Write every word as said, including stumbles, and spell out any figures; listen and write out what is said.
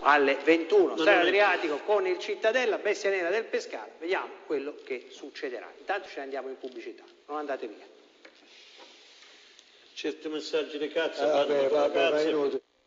alle ventuno, Stadio Adriatico con il Cittadella, Bestia Nera del Pescara, vediamo quello che succederà. Intanto ce ne andiamo in pubblicità, non andate via. Certi messaggi di cazzo, eh, vabbè, vabbè, cazzo.